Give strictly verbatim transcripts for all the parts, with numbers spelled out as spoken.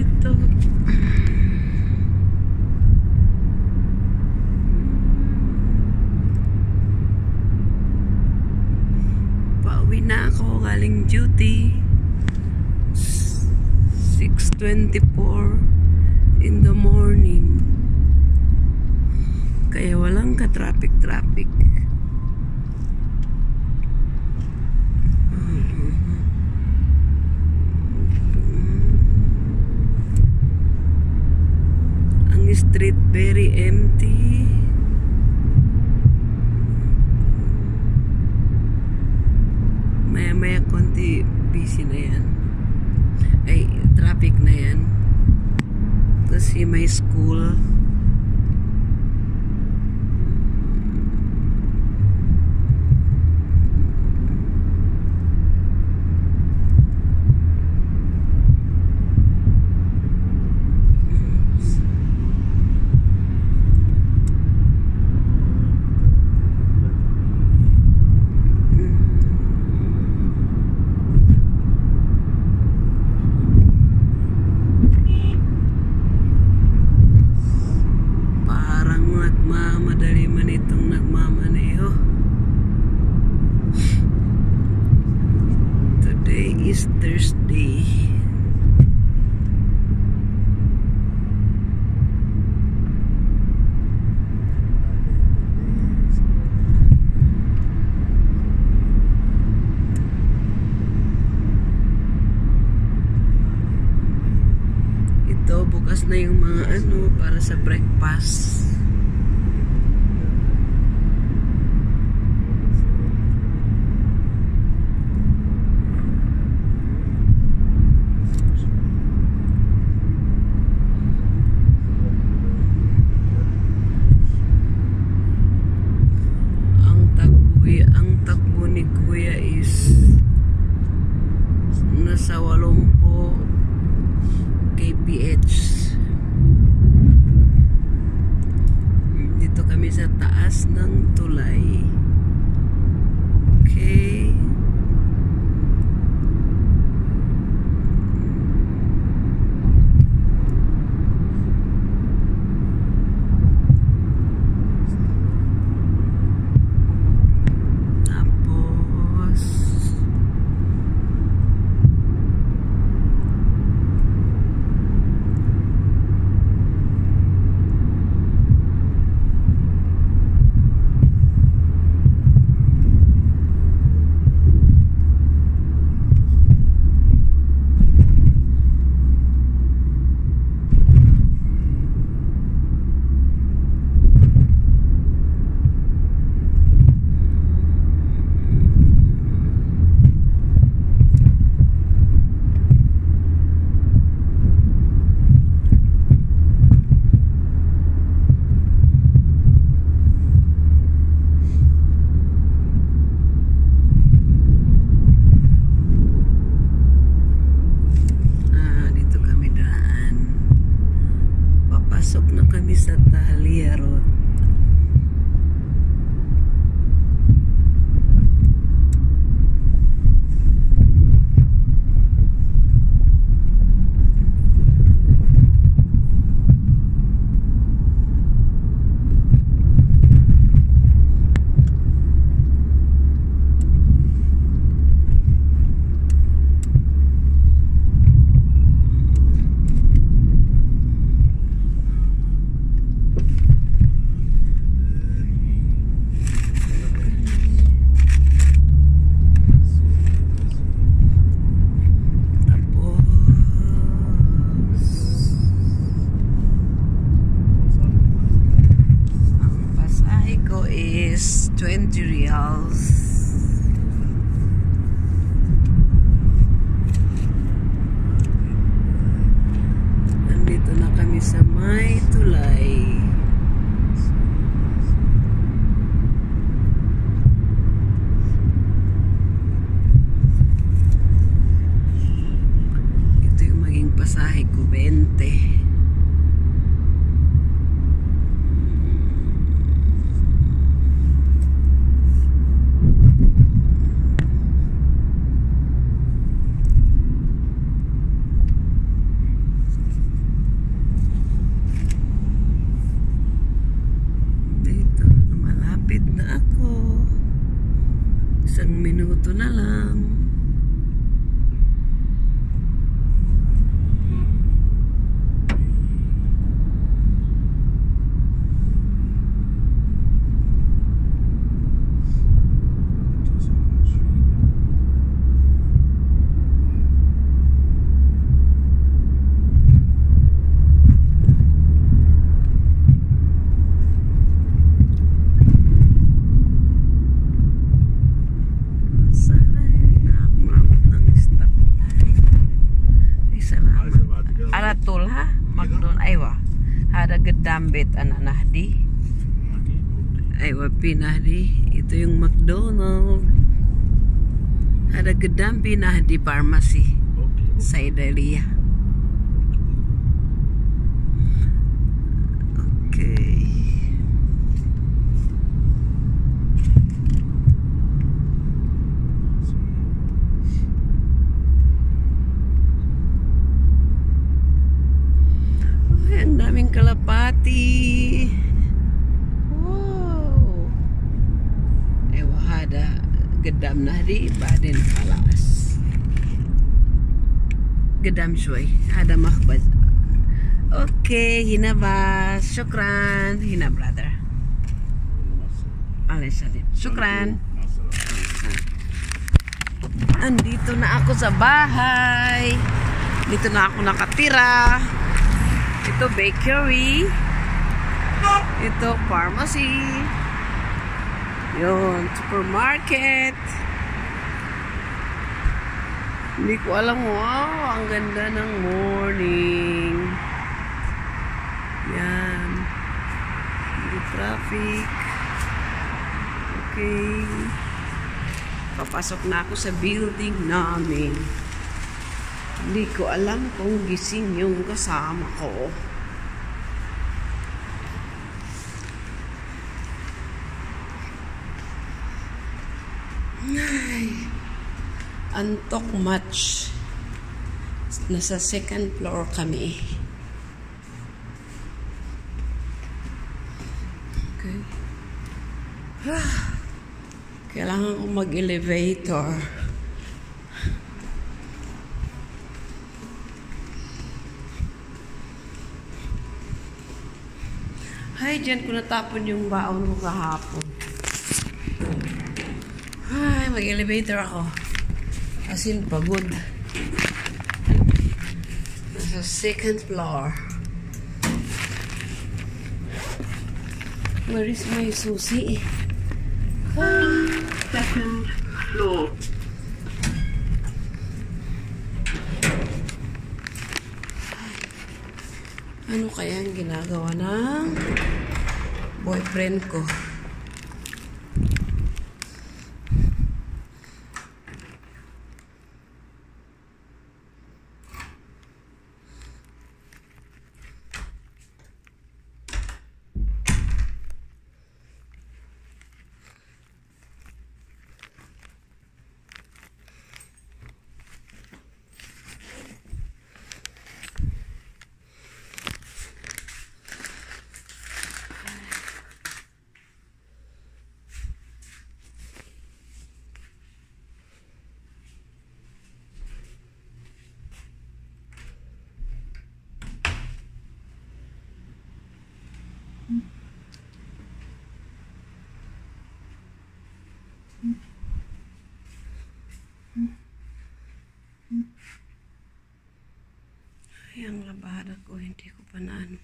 Ito. Pauwi na ako galing duty. six twenty-four in the morning. Kaya walang ka-traffic-traffic. Ang street very empty. Maya-maya konti busy na yan. Ay, traffic na yan. Kasi may school. Nagmamadali man itong nagmamaneho. Today is Thursday. Ito, bukas na yung mga ano para sa breakfast. Nasa Walumpo K P H. Dito kami sa taas ng tulay. Okay. Pasok na kami sa Tahlia Road. Is twenty reals. Nandito na kami sa may tulay. Ito yung maging pasahe ko, twenty. Baratul ha? McDonald. Aywa. Hada gedambit anak Nahdi. Aywa pinahdi. Ito yung McDonald. Hada gedampi Nahdi Pharmacy. Saidalia. Okay. Ang daming kalapati. Wow. Eh, wahada gedam Nahdi Baden Palas. Gedam shoy. Hada makbaz. Okay, hina bas. Syukran. Hina brother. Alay salim. Syukran. Andito na ako sa bahay. Dito na ako nakatira. Ito bakery. Ito pharmacy. Yun, supermarket. Hindi ko alam. Wow, ang ganda ng morning. Yan. Hindi traffic. Okay. Papasok na ako sa building namin. Hindi ko alam kung gising yung kasama ko. Ay, antok much. Nasa second floor kami. Okay. Kailangan ko mag-elevator. Ay, dyan ko natapon yung baon ko kahapon. Ay, mag-elevator ako. As in, pagod. Nasa second floor. Where is my susi? Ah, second floor. Ano kaya ang ginagawa ng boyfriend ko? Ay, ang labada ko, hindi ko pa na ano.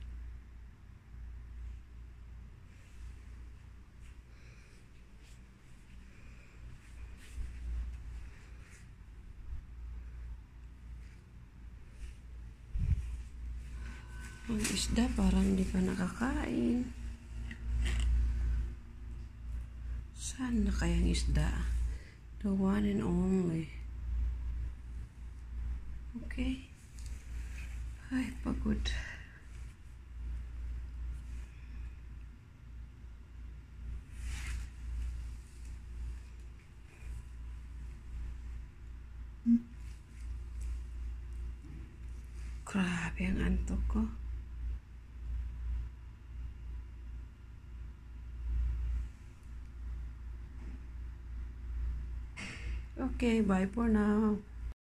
Ang isda parang di pa nakakain. Saan na kayang isda? The one and only. Okay. Ay, pagod. Grabe ang antok ko. Okay, bye for now.